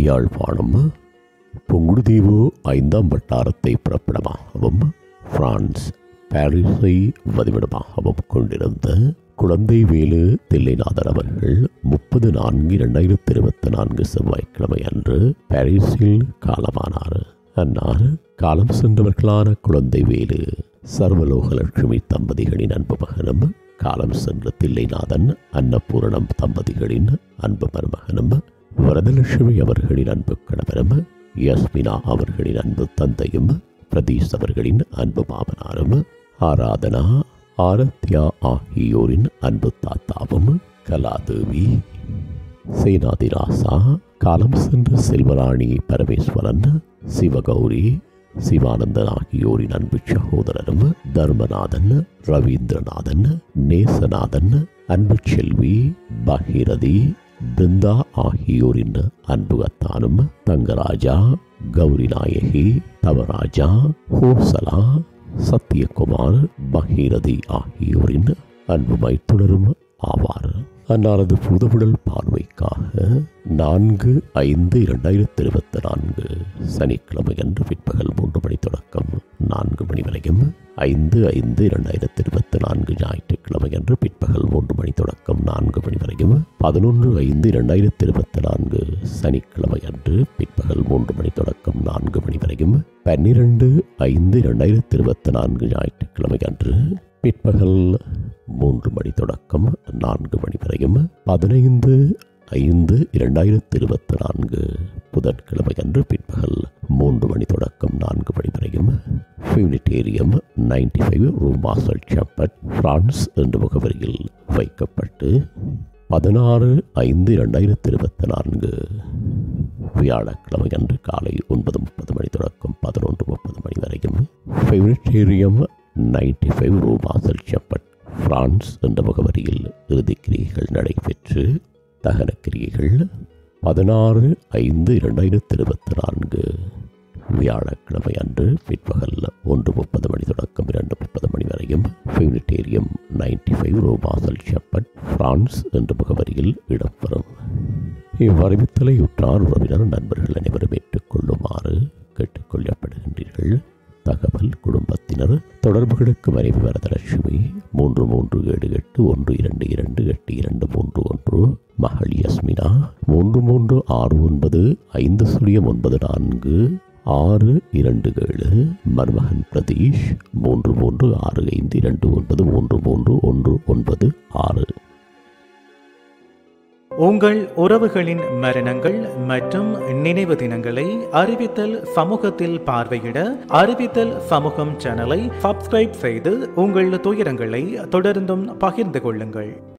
யாழ்ப்பாணம் புங்குடுதீவு 5ஆம் வட்டாரத்தை பிறப்பிடமாகவும் பிரான்ஸ் பாரிஸை வதிவிடமாகவும் கொண்டிருந்த குழந்தைவேலு தில்லைநாதன் அவர்கள் 30/4/2024 செவ்வாய்க்கிழமை அன்று பாரிஸில் காலமானார். அன்னார் காலம் சென்றவர்களான குழந்தைவேலு சர்வலோகலட்சுமி தம்பதிகளின் அன்பு மகனும், காலம் சென்ற தில்லைநாதன் அன்னபூரணம் தம்பதிகளின் அன்பு மருமகனும், வரதலட்சுமி அவர்களின் அன்பு கணவரும், யஸ்மினா அவர்களின் அன்பு தந்தையும், பிரதீஷ் அவர்களின் அன்பு மாமனாரும், ஆராதனா ஆரத்யா ஆகியோரின் அன்பு தாத்தாவும், கலாதேவி, சேனாதிராசா, காலம் சென்ற செல்வராணி பரமேஸ்வரன், சிவகௌரி, சிவானந்தன் ஆகியோரின் அன்பு சகோதரரும், தர்மநாதன், ரவீந்திரநாதன், நேசநாதன், அன்பு செல்வி பகீரதி, பிருந்தா ஆகியோரின் அன்பு அத்தானும், தங்கராஜா, கௌரி நாயகி, தவராஜா, ஹோசலா, சத்யகுமார், பகீரதி ஆகியோரின் அன்பு மைத்துனரும் ஆவார். அன்னாரது புதவுடல் பார்வைக்காக 4/5/2024 சனிக்கிழமை அன்று பிற்பகல் 3 மணி தொடக்கம் 4 மணி வரையும், 5/5/2024 ஞாயிற்றுக்கிழமை அன்று பிற்பகல் 3 மணி தொடக்கம் 4 மணி வரையும், 11/5/2024 சனிக்கிழமை அன்று பிற்பகல் 3 மணி தொடக்கம் 4 மணி வரையும், 12/5/2024 ஞாயிற்றுக்கிழமை அன்று பிற்பகல் 3 மணி தொடக்கம் 4 மணி வரையும், 15/5/2024 புதன்கிழமை அன்று பிற்பகல் 3 மணி தொடக்கம் 4 மணி வரையும், பியூனிட்டேரியம் 95 ரூ மார்சல் சாம்பட் பிரான்ஸ் என்ற முகவரியில் வைக்கப்பட்டு 16/5/2024 வியாழக்கிழமை அன்று காலை 9:30 மணி தொடக்கம் 11:30 மணி வரையும், பியூனிட்டேரியம் 95 ரூ மார்சல் சாம்பட் பிரான்ஸ் என்ற முகவரியில் இறுதிக்கிரியைகள் நடைபெற்று தகனக்கிரியைகள் 16/5/2024 வியாழக்கிழமை அன்று பிற்பகல் 1:30 மணி தொடக்கம் 2:30 மணி வரையும், பியூனிட்டேரியம் 95 ரூ மார்சல் சாம்பட் பிரான்ஸ் என்ற முகவரியில் இடம்பெறும். இவ்வறிவித்தலை உற்றார் உறவினர் நண்பர்கள் அனைவரும் ஏற்றுக்கொள்ளுமாறு கேட்டுக்கொள்ளப்படுகின்றீர்கள். தகவல் குடும்பத்தினர் தொடர்புகளுக்கு மனைவி வரதலட்சுமி 3378122831, மகள் யஸ்மினா 33695094 மருமகன் பிரதீஷ் 3365293319. உங்கள் உறவுகளின் மரணங்கள் மற்றும் நினைவு தினங்களை அறிவித்தல் சமூகத்தில் பார்வையிட அறிவித்தல் சமூகம் சேனலை சப்ஸ்கிரைப் செய்து உங்கள் துயரங்களை தொடர்ந்தும் பகிர்ந்து கொள்ளுங்கள்.